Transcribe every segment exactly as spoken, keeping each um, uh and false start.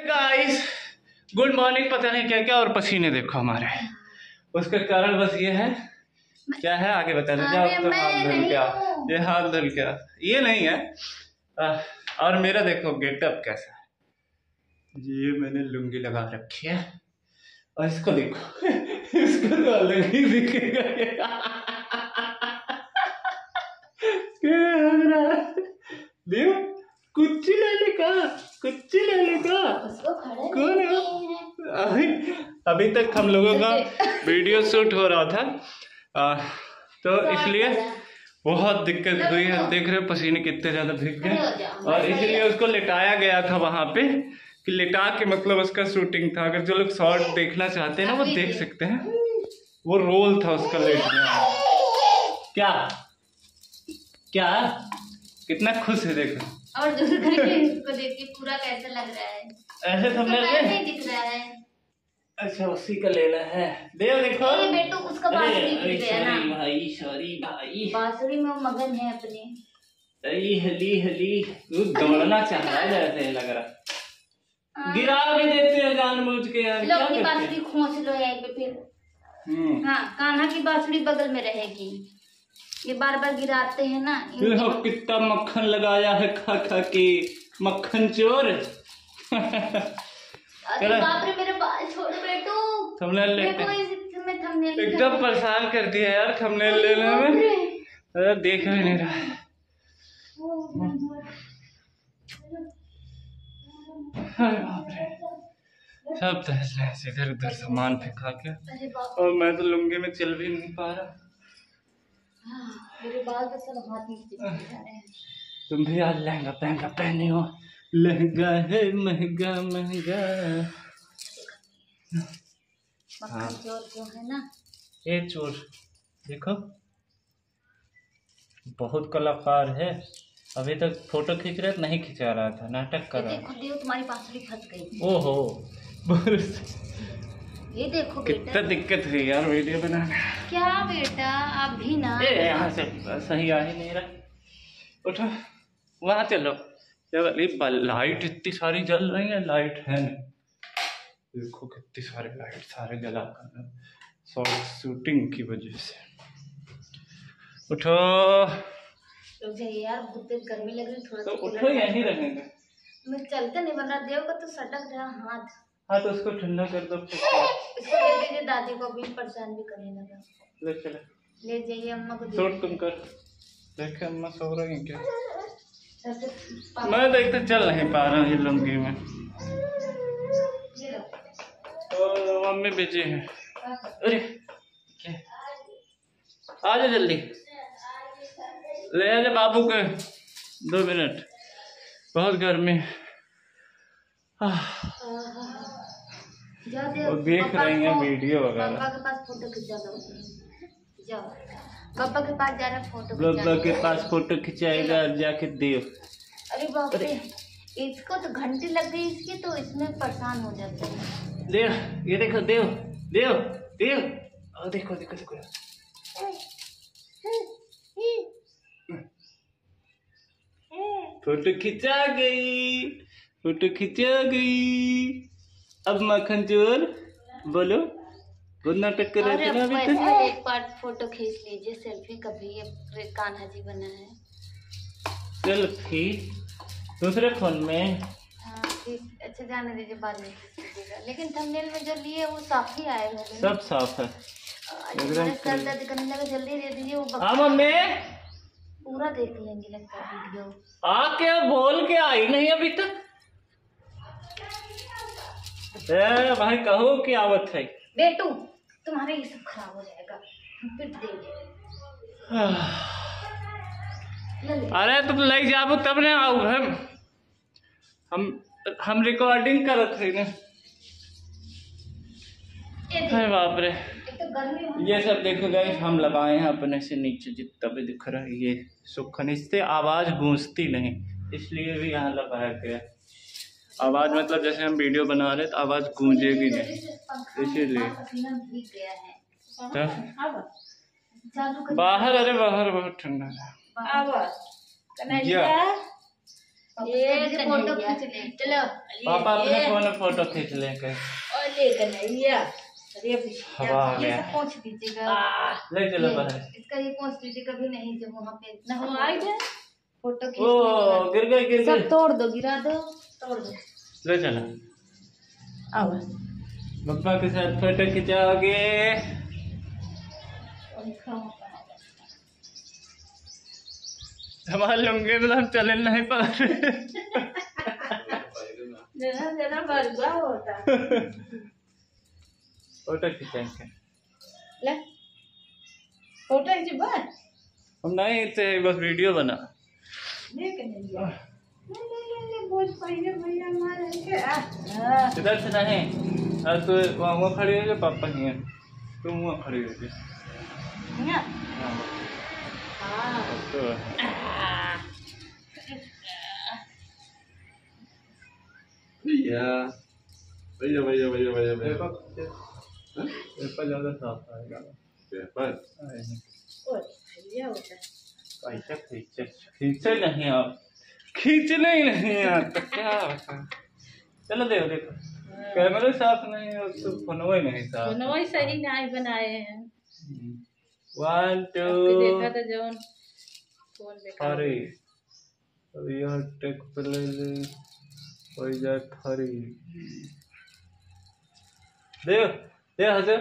Guys good morning. पता नहीं क्या क्या और पसीने देखो हमारे, उसका कारण बस ये है। क्या है आगे बता दो। जाओ तो हाथ धुल क्या, ये हाथ धुल क्या, ये नहीं है। आ, और मेरा देखो गेटअप कैसा है। ये मैंने लुंगी लगा रखी है और इसको देखो इसको तो अलग ही दिखेगा। देव कुछ लेने का, कुछ लेने का कौन है? अभी तक हम लोगों का वीडियो शूट हो रहा था, आ, तो इसलिए बहुत दिक्कत हुई है। देख रहे हो पसीने कितने ज्यादा भीग गए, और इसलिए उसको लिटाया गया था वहां पे कि लिटा के मतलब उसका शूटिंग था। अगर जो लोग शॉर्ट देखना चाहते हैं ना वो देख सकते हैं, वो रोल था उसका लेटना। क्या क्या कितना खुश है देखो, और दूर करके इसको देख के पूरा कैसा लग रहा है। ऐसे थंबनेल नहीं दिख रहा है। अच्छा उसी का लेना है। देव देखो ये बेटू उसका बांसुरी गिर गया ना भाई, सॉरी भाई, बांसुरी में मगन है अपने। अली हली हली वो दौड़ना चाह रहा है जैसे लग रहा। गिरा भी देते हैं जानबूझ के यार। लो अपनी बांसुरी खोंच लो यहीं पे फिर। हम्म हाँ कान्हा की बांसुरी बगल में रहेगी, ये बार बार गिराते हैं ना। देखो कितना मक्खन लगाया है खा खा के, मक्खन चोर। अरे बाप रे मेरे बाल छोड़ बेटू। थंबनेल लेके थंबनेल एकदम परेशान कर दिया यार थंबनेल लेने में। अरे देख भी नहीं रहा है। सब तहस नहस इधर उधर सामान फेंका के, और मैं तो लुंगी में चल भी नहीं पा रहा। मेरे बाल तो सब हाथ में जा रहे हैं। तुम भी आज लहंगा पहनगा पहने हो, लहंगा है महंगा महंगा। हाँ चोर जो है ना, ये चोर देखो बहुत कलाकार है। अभी तक फोटो खींच रहा नहीं खिंचा रहा था, नाटक कर रहा था। देखो तुम्हारी बांसुरी फंस गई। ओहो ये देखो कितना दिक्कत है यार वीडियो बनाना। क्या बेटा आप भी ना यहाँ से सही आ ही नहीं रहा। उठो वहां चलो। लाइट इतनी सारी जल रही है, लाइट है नहीं। देखो कितनी सारी लाइट सारे जला कर शॉर्ट शूटिंग की वजह से। उठो यार बहुत तेज गर्मी लग रही, थोड़ा तो उठो यहीं रहेंगे। मैं चलते नहीं बन रहा, देव का तो सटक रहा हाथ। हाँ तो उसको ठंडा कर दो। इसको दे दीजिए, दादी को भी परेशान भी करने लगा। ले चले ले जाइए अम्मा को। शूट तुम कर, देखे अम्मा सो रही हैं क्या? मैं देखते चल नहीं पा रहा हूँ लुंगी में, तो मम्मी बिजी है। अरे क्या आ जा जल्दी, ले आ जा बाबू के। दो मिनट, बहुत गर्मी। वो देख रही हैं वीडियो वगैरह। पापा के पास फोटो खिंचा दो, जाओ पापा के पास जा रहा फोटो। पापा के पास फोटो खिंचाएगा जाके देव। अरे बाप रे इसको तो घंटे लग गई इसकी, तो इसमें परेशान हो जाते हैं। देव ये देखो, देव देव देव और देखो देखो देखो फोटो खिंचा गई, फोटो खिंचा गई। अब मक्खन चोर बोलो, बहुत नाटक कर रहे थे ना अभी तक। एक बार फोटो खींच लीजिए सेल्फी, कभी ये कान्हा जी बना है। सेल्फी दूसरे फोन में। हाँ अच्छा जाने दीजिए, बाद में खींच, लेकिन थंबनेल में जो लिए वो साफ ही आए होंगे। सब साफ है। सर दर्द करने लगा, जल्दी दे दीजिए वो। हाँ मम्मी पूरा देख लेंगे लगता है वीडियो। आके बोल के आई नहीं अभी तक। ए भाई कहो कि आवत है बेटू, तुम्हारे ये सब खराब हो जाएगा फिर देंगे। अरे तुम ले जाओ तब ना आओ। हम हम हम रिकॉर्डिंग करत थे ना। अरे बाप रे तो ये सब देखो गाइस, हम लगाए हैं अपने से नीचे जितना भी दिख रहा है ये सुखन, इससे आवाज गूंजती नहीं, इसलिए भी यहाँ लगाया गया। आवाज मतलब जैसे हम वीडियो बना रहे तो आवाज गूंजेगी नहीं, इसीलिए। बाहर, अरे बाहर बहुत ठंडा है। ये फोटो खींच ले। चलो पापा अपने फोन में फोटो खींच ले के और ले कन्हैया। अरे हवा आ ये गया। सब पहुंच दीजिएगा। ले चलो ये, बाहर। इसका ये पहुंच दीजिए कभी नहीं जब वहाँ पे इतना हो आएगा फोटो ओ खींचने गिर गए गिर सब गए। तोड़ दो, गिरा दो, तोड़ दो। ले चलो आओ पापा के साथ फोटो खिंचाओगे। हमारे लुंगे में हम चले नहीं पा रहे। जरा जरा बरगा होता। फोटो खिंचाएंगे। ले फोटो खींच बस। हम नहीं थे बस वीडियो बना। ले कन्हैया। ले ले ले ले बोझ पहले भैया मार के आ। इधर से नहीं। आज तो वहाँ वहाँ खड़ी हो पापा नहीं है। तुम वहाँ खड़ी हो गई। ना हाँ हां तो भैया भैया भैया भैया भैया भैया पेपर ज़्यादा साफ आएगा। पेपर ओ भैया होता है। ऐसा खींचे खींचे नहीं आप खींचने ही नहीं आता क्या बता। चलो देखो देखो कैमरा साफ नहीं है तो फोनवा ही नहीं साफ। दोनों ही सही नहीं बनाए हैं। वन टू देखा था जौन फोन बेकार। थ्री अब यह टेक प्ले ले हो जाए थ्री। देखो देखो हंसो।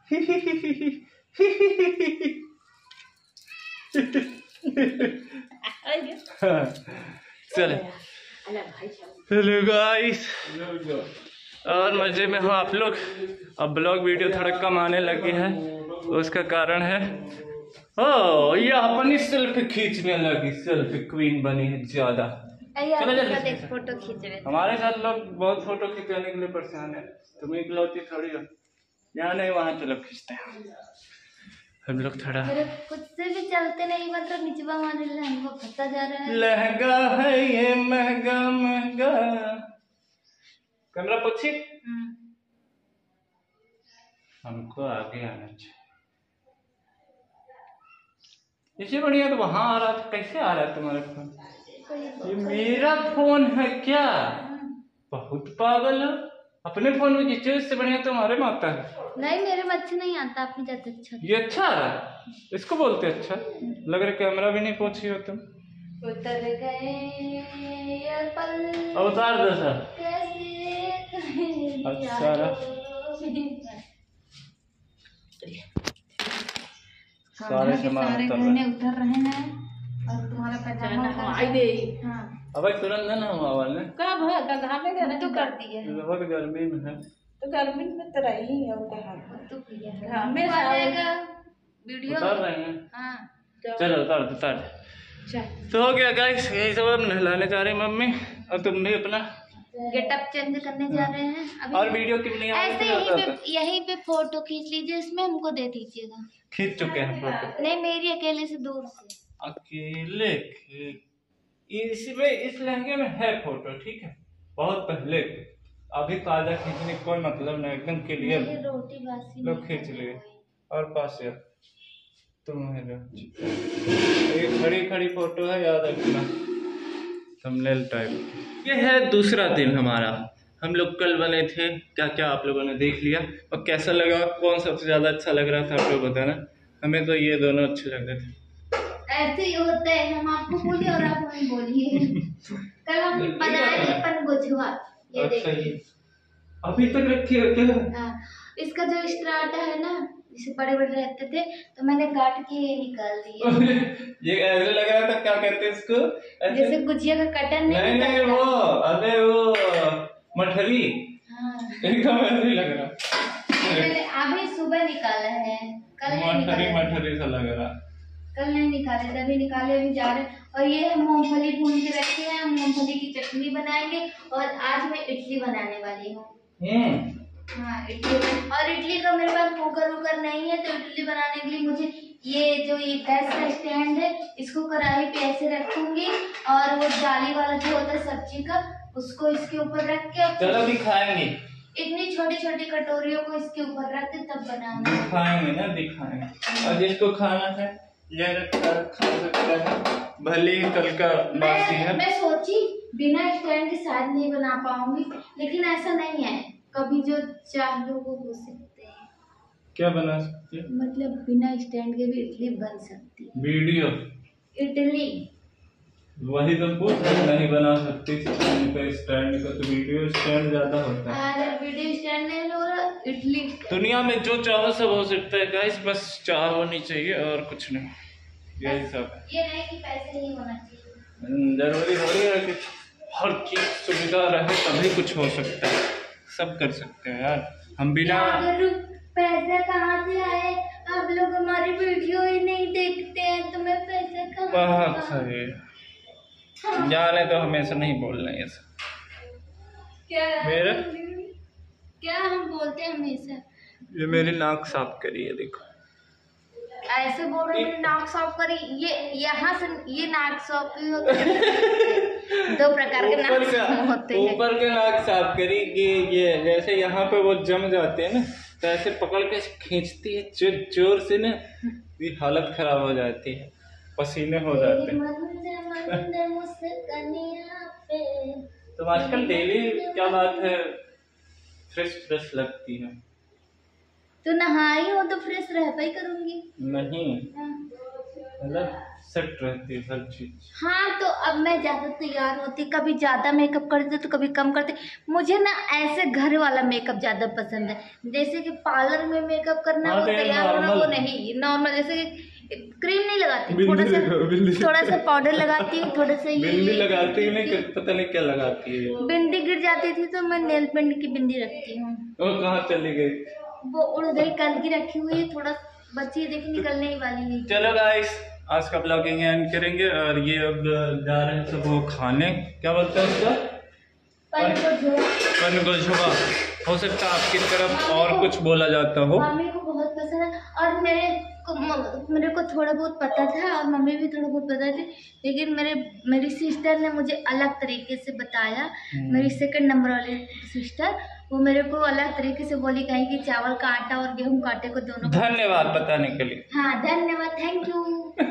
चले हेलो गाइस और मजे में हो आप लोग। अब ब्लॉग वीडियो थोड़ा कम आने लगी है उसका कारण है ओ ये अपनी सेल्फी खींचने लगी। सेल्फी क्वीन बनी है ज्यादा। चलो जल्दी देख फोटो खींच रहे। हमारे साथ लोग बहुत फोटो खींचने के लिए परेशान है। तुम इकलौती थोड़ी हो। यहाँ नहीं वहाँ चलो खींचते हैं हम लोग थोड़ा। मेरे खुद से भी चलते नहीं मतलब निचवा मारने लगे वो फंसा जा रहा है। लहंगा है ये महंगा महंगा। कैमरा पूछी हमको आगे आना चाहिए। इससे बढ़िया तो वहां आ रहा था। कैसे आ रहा है तुम्हारा फोन? ये मेरा फोन है क्या? बहुत पागल है। अपने फोन में खींचो इससे बढ़िया तुम्हारे में आता है। नहीं मेरे में अच्छा नहीं आता। अपनी जाते अच्छा। ये अच्छा है इसको बोलते अच्छा। लग रहा कैमरा भी नहीं पहुंची हो तुम। उतर गए ये पल अब उतार दो सर। कैसे अच्छा सारे सामान गहने उतर रहे हैं और तुम्हारा पैजामा हाँ अब तुरंत ना हुआ वाले कब है का घामे गए तो कर दिए बहुत गर्मी में है। तो गर्मी में तो रही है और कहां तो किया घामे आएगा वीडियो उतार रहे हैं। हां चलो उतार दो उतार। तो हो गया गाइस यही सब अब नहलाने जा रही मम्मी और तुम भी अपना गेटअप चेंज करने जा रहे हैं अभी। और वीडियो क्यों नहीं ऐसे यहीं पे यहीं पे फोटो खींच लीजिए। इसमें हमको दे दीजिएगा। खींच चुके हैं फोटो। नहीं मेरी अकेले से दूर से अकेले इसमें इस लहंगे में है फोटो ठीक है बहुत पहले अभी ताजा खींचने का कोई मतलब नहीं एकदम क्लियर। रोटी बासी लोग खींच लिए और पास यार तुम्हारे ये खड़ी खड़ी फोटो है याद रखना थंबनेल टाइप। ये है दूसरा दिन हमारा। हम लोग कल बने थे क्या क्या आप लोगों ने देख लिया और कैसा लगा कौन सबसे ज्यादा अच्छा लग रहा था आप लोग बताना। हमें तो ये दोनों अच्छे लग रहे थे। ऐसे ही होता है हम आपको बोलिए और आप हमें बोलिए। कल हम बनाए थे पन गुझवा ये देखिए अभी तक रखी है क्या? हाँ इसका जो स्टार्ट है ना जिसे बड़े बड़े रहते थे तो मैंने काट के निकाल दिया। ये ऐसे लग रहा था क्या कहते हैं इसको जैसे गुजिया का कटन नहीं नहीं नहीं वो अबे वो मठरी। हाँ एकदम ऐसे ही लग रहा। मैंने अभी सुबह निकाला है कल नहीं मठरी निकाला मठरी सा लग रहा। कल नहीं निकाले थे अभी निकाले अभी जा रहे हैं। और ये हम मूंगफली भून के रखे हैं। हम मूंगफली की चटनी बनाएंगे और आज मैं इडली बनाने वाली हूँ। हाँ इडली और इडली का मेरे पास कुकर वुकर नहीं है तो इडली बनाने के लिए मुझे ये जो ये गैस का स्टैंड है इसको कढ़ाई पे ऐसे रखूंगी और वो जाली वाला जो होता है सब्जी का उसको इसके ऊपर रख के चलो दिखाएंगे इतनी छोटी छोटी कटोरियों को इसके ऊपर रख के तब बनाना दिखाएंगे ना दिखाएंगे। और जिसको खाना है ये रखकर खा सकता है भले ही कल का बासी है। मैं सोची बिना स्टैंड के शायद नहीं बना पाऊंगी, लेकिन ऐसा नहीं है, कभी जो चाह लो वो हो सकते हैं। क्या बना सकती है? मतलब बिना स्टैंड के भी इडली बन सकती है। वीडियो इडली वही तो पूछ रहे, नहीं बना सकती स्टैंड पे, स्टैंड का तो वीडियो स्टैंड ज्यादा होता है। अरे वीडियो स्टैंड नहीं हो रहा, इडली। दुनिया में जो चाहो सब हो सकता है गाइस, बस चाह होनी चाहिए और कुछ नहीं, यही सब है। ये नहीं कि पैसे नहीं होना चाहिए, जरूरी थोड़ी है कि हर चीज सुविधा रहे तभी कुछ हो सकता है, सब कर सकते हैं यार हम बिना। पैसा कहाँ से आए? आप लोग हमारी वीडियो ही नहीं देखते हैं, तुम्हें पैसा कहाँ? बहुत सही, जाने तो हमेशा नहीं बोलना ये सब। क्या मेरा क्या हम बोलते हैं हमेशा? ये मेरी नाक साफ करी है, देखो ऐसे बोल रहे हैं नाक साफ करी, ये यहाँ से ये नाक साफ ही होता है। दो प्रकार के नाक साफ होते हैं। ऊपर के नाक साफ करी, ये ये जैसे यहाँ पे वो जम जाते हैं ना, तो ऐसे पकड़ के खींचती है जोर जोर से ना, ये हालत खराब हो जाती है, पसीने हो जाते हैं। तो आजकल डेली क्या बात है, फ्रेश फ्रेश लगती है। तो नहाई हो तो फ्रेश रहता ही करूंगी। नहीं मतलब सेट रहती है हर चीज। हाँ तो अब मैं ज्यादा तैयार होती, कभी ज्यादा मेकअप करती तो कभी कम करती। मुझे ना ऐसे घर वाला मेकअप ज्यादा पसंद है, जैसे कि पार्लर में मेकअप करना, हाँ, वो तो तैयार होना, वो नहीं। नॉर्मल जैसे क्रीम नहीं लगाती, थोड़ा सा थोड़ा सा पाउडर लगाती हूँ, थोड़ा सा बिंदी लगाती है, नहीं पता नहीं क्या लगाती है। बिंदी गिर जाती थी तो मैं नेल पेंट की बिंदी रखती हूँ। वो कहाँ चली गई? वो उड़ गई, कल की रखी हुई है, थोड़ा बची है, देखिए निकलने ही वाली है। चलो गाइस, आज का ब्लॉगिंग एंड करेंगे और ये अब जा रहे हैं सब वो खाने, क्या बोलते हैं उसका, पन गोशवा। हो सकता है आपकी तरफ और कुछ बोला जाता हो। मम्मी को बहुत पसंद है और मेरे को मेरे को थोड़ा बहुत पता था और मम्मी भी थोड़ा बहुत पता थी, लेकिन मेरे मेरी सिस्टर ने मुझे अलग तरीके से बताया। मेरी सेकंड नंबर वाली सिस्टर, वो मेरे को अलग तरीके से बोली, कहीं कि चावल का आटा और गेहूं का आटे को दोनों। धन्यवाद बताने के लिए। हाँ धन्यवाद, थैंक यू।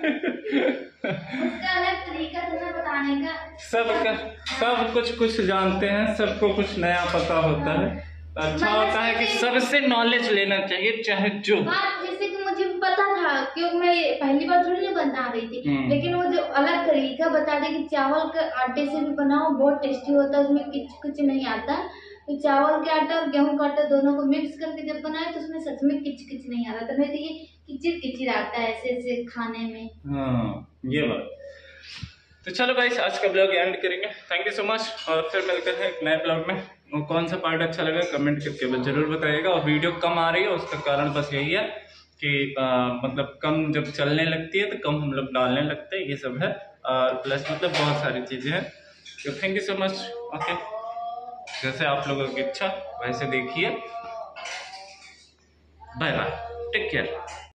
उसका अलग तरीका था बताने का। सबका सब कुछ कुछ जानते हैं, सबको कुछ नया पता होता है। अच्छा होता है कि सबसे नॉलेज लेना चाहिए, चाहे जो। हाँ जैसे कि मुझे पता था, क्योंकि मैं पहली बार थोड़ी ना बना रही थी, लेकिन वो जो अलग तरीका बता दे कि चावल के आटे से भी बनाओ, बहुत टेस्टी होता है, उसमें किच कुछ नहीं आता। तो चावल के आटा और गेहूं का आटा दोनों को मिक्स करके जब बनाए तो उसमें सच में किच किच नहीं आता था, नहीं तो ये किचिर किचिर आता है ऐसे ऐसे खाने में। हाँ ये बात। तो चलो गाइस, आज का ब्लॉग एंड करेंगे। थैंक यू सो मच, और फिर मिलते हैं एक नए ब्लॉग में। और कौन सा पार्ट अच्छा लगा कमेंट करके जरूर बताइएगा। और वीडियो कम आ रही है उसका कारण बस यही है कि आ, मतलब कम जब चलने लगती है तो कम हम लोग डालने लगते हैं, ये सब है। और प्लस मतलब बहुत सारी चीज़ें हैं। तो thank you so much. Okay, जैसे आप लोगों की इच्छा वैसे देखिए। Bye bye, take care.